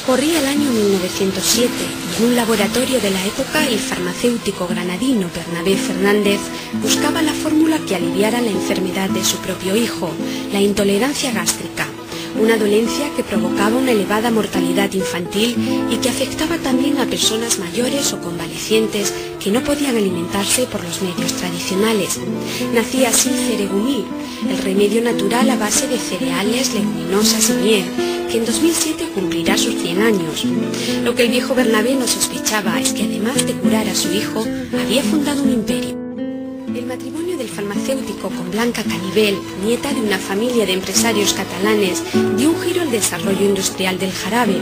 Corría el año 1907 y en un laboratorio de la época el farmacéutico granadino Bernabé Fernández buscaba la fórmula que aliviara la enfermedad de su propio hijo, la intolerancia gástrica, una dolencia que provocaba una elevada mortalidad infantil y que afectaba también a personas mayores o convalecientes que no podían alimentarse por los medios tradicionales. Nacía así Ceregumil, el remedio natural a base de cereales, leguminosas y miel, que en 2007 cumplirá sus 100 años. Lo que el viejo Bernabé no sospechaba es que además de curar a su hijo, había fundado un imperio. El matrimonio del farmacéutico con Blanca Canivel, nieta de una familia de empresarios catalanes, dio un giro al desarrollo industrial del jarabe.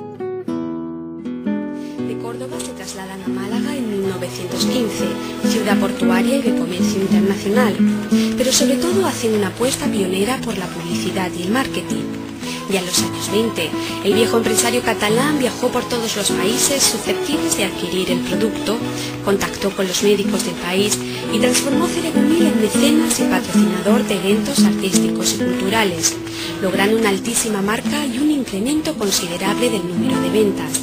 De Córdoba se trasladan a Málaga en 1915, ciudad portuaria y de comercio internacional, pero sobre todo hacen una apuesta pionera por la publicidad y el marketing. Ya en los años 20, el viejo empresario catalán viajó por todos los países susceptibles de adquirir el producto, contactó con los médicos del país y transformó Ceregumil en mecenas y patrocinador de eventos artísticos y culturales, logrando una altísima marca y un incremento considerable del número de ventas.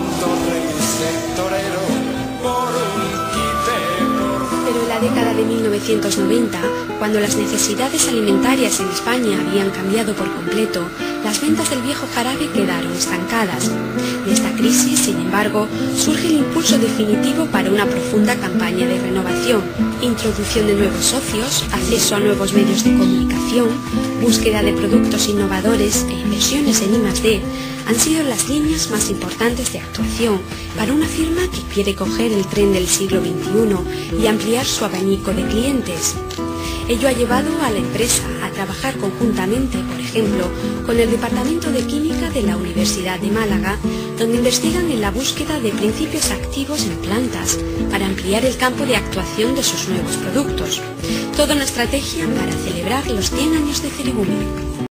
Pero en la década de 1990, cuando las necesidades alimentarias en España habían cambiado por completo, las ventas del viejo jarabe quedaron estancadas. De esta crisis, sin embargo, surge el impulso definitivo para una profunda campaña de renovación, introducción de nuevos socios, acceso a nuevos medios de comunicación, búsqueda de productos innovadores e inversiones en I+D, han sido las líneas más importantes de actuación para una firma que quiere coger el tren del siglo XXI y ampliar su abanico de clientes. Ello ha llevado a la empresa a trabajar conjuntamente, por ejemplo, con el Departamento de Química de la Universidad de Málaga, donde investigan en la búsqueda de principios activos en plantas para ampliar el campo de actuación de sus nuevos productos. Toda una estrategia para celebrar los 100 años de Ceregumil.